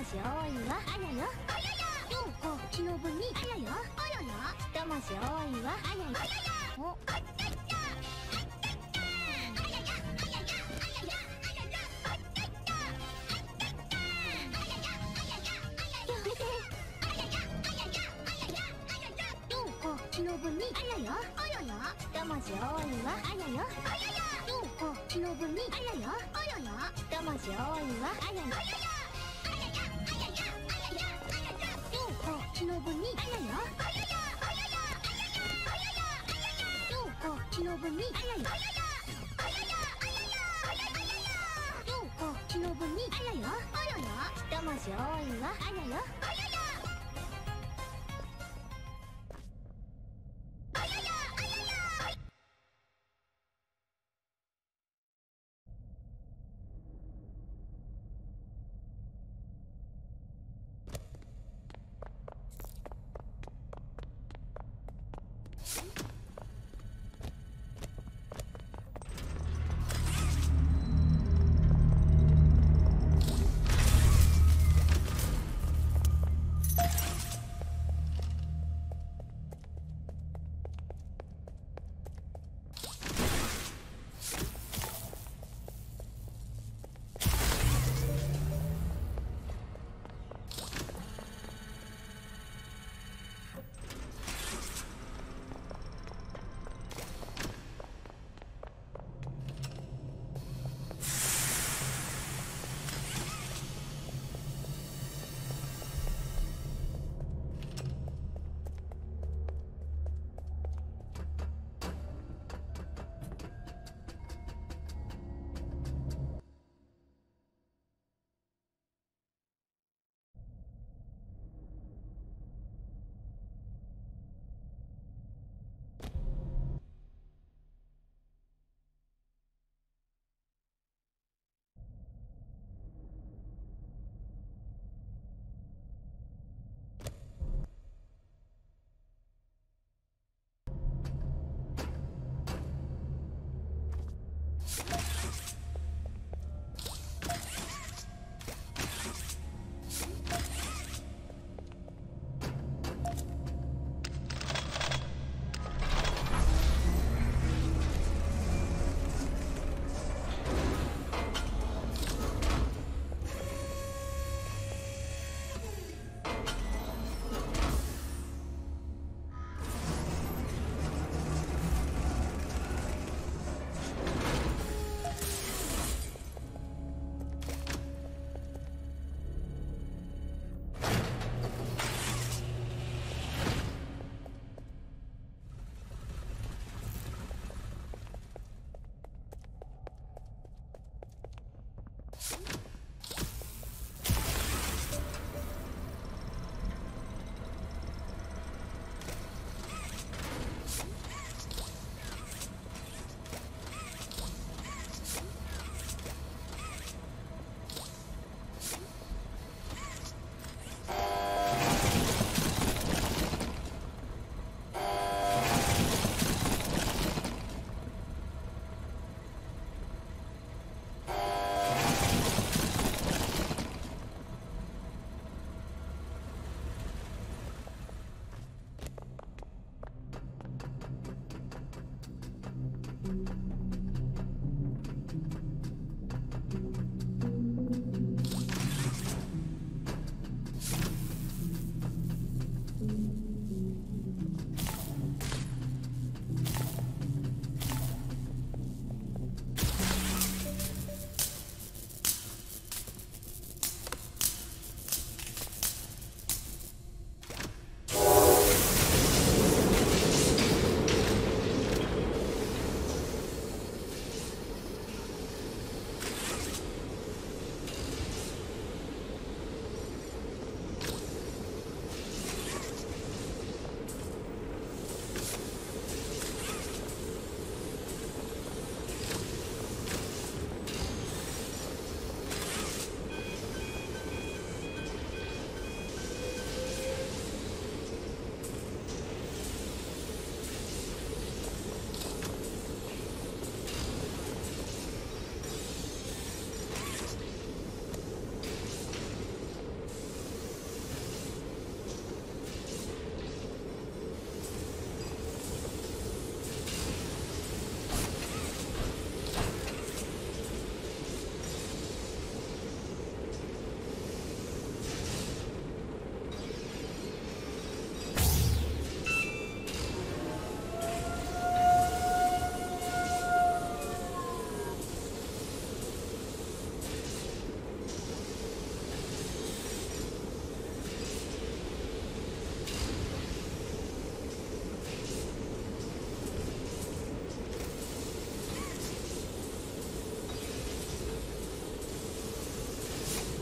魂多いわあやよあややようこ忍ぶにあやよあやや魂多いわあややあややおあっちゃっちゃあっちゃっちゃあややあややあややあややあっちゃっちゃあっちゃっちゃあややあややあやややめてあややあややあややあややようこ忍ぶにあややあやや魂多いわあやよあややようこ忍ぶにあややあやや魂多いわあややあややあややあややあややあややようこ忍ぶにあややあややあややあややあややあややようこ忍ぶにあややあややあややあややあややようこ忍ぶにあややあやや魂多いわあやよあややあややあやや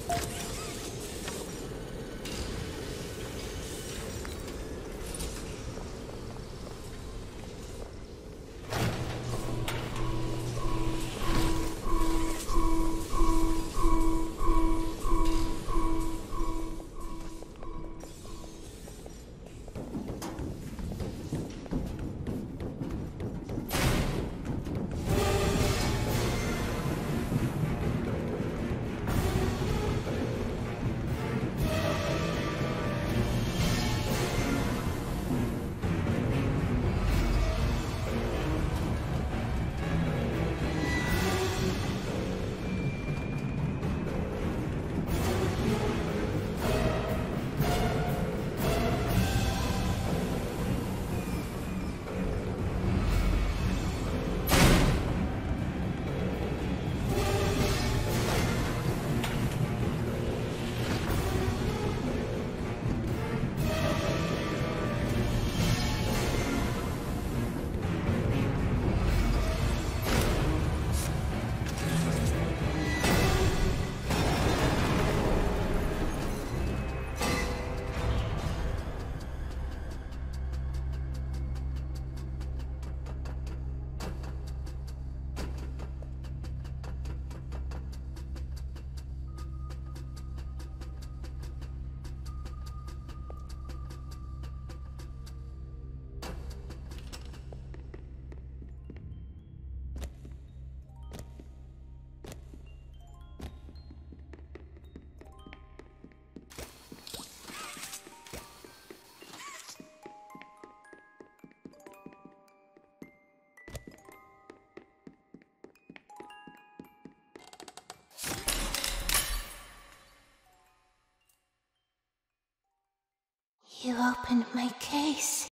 You opened my case.